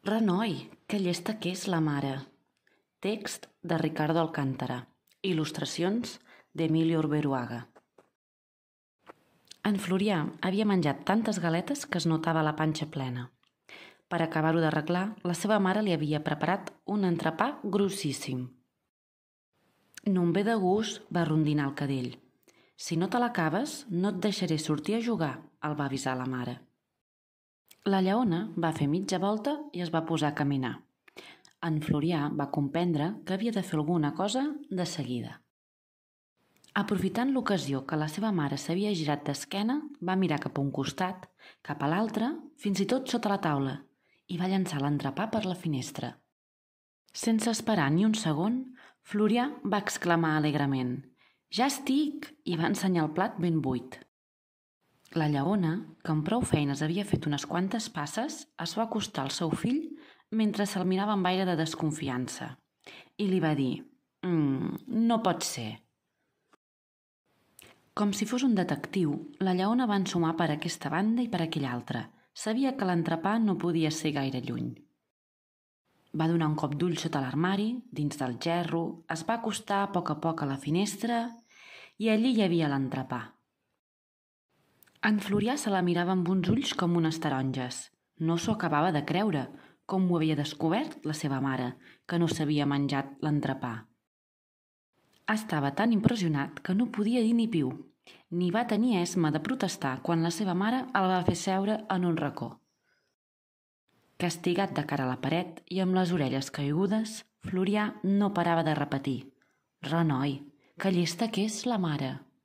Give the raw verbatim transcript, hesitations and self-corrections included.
Renoi, que llesta que és la mare. Text de Ricardo Alcántara. Il·lustracions d'Emilio Urberuaga. En Florià havia menjat tantes galetes que es notava la panxa plena. Per acabar-ho d'arreglar, la seva mare li havia preparat un entrepà grossíssim. No em ve de gust, va rondinar el cadell. Si no te l'acabes, no et deixaré sortir a jugar, el va avisar la mare. La lleona va fer mitja volta i es va posar a caminar. En Florià va comprendre que havia de fer alguna cosa de seguida. Aprofitant l'ocasió que la seva mare s'havia girat d'esquena, va mirar cap a un costat, cap a l'altre, fins i tot sota la taula, i va llançar l'entrepà per la finestra. Sense esperar ni un segon, Florià va exclamar alegrement: «Ja estic!» i va ensenyar el plat ben buit. La lleona, que amb prou feines havia fet unes quantes passes, es va acostar al seu fill mentre se'l mirava amb aire de desconfiança i li va dir: «Mm, no pot ser». Com si fos un detectiu, la lleona va ensumar per aquesta banda i per aquella altra. Sabia que l'entrepà no podia ser gaire lluny. Va donar un cop d'ull sota l'armari, dins del gerro, es va acostar a poc a poc a la finestra i allí hi havia l'entrepà. En Florià se la mirava amb uns ulls com unes taronges. No s'ho acabava de creure, com ho havia descobert la seva mare, que no s'havia menjat l'entrepà. Estava tan impressionat que no podia dir ni piu, ni va tenir esma de protestar quan la seva mare el va fer seure en un racó. Castigat de cara a la paret i amb les orelles caigudes, Florià no parava de repetir: «Renoi, que llesta que és la mare!»